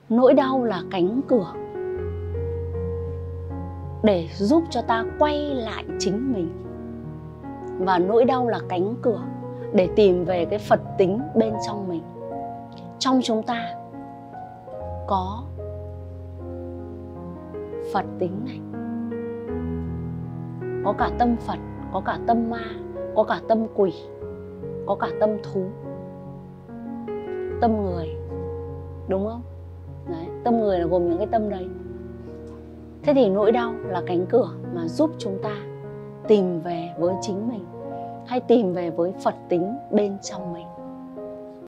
Nỗi đau là cánh cửa để giúp cho ta quay lại chính mình. Và nỗi đau là cánh cửa để tìm về cái Phật tính bên trong mình. Trong chúng ta có Phật tính này, có cả tâm Phật, có cả tâm ma, có cả tâm quỷ, có cả tâm thú, tâm người, đúng không? Đấy, tâm người là gồm những cái tâm đấy. Thế thì nỗi đau là cánh cửa mà giúp chúng ta tìm về với chính mình, hay tìm về với Phật tính bên trong mình.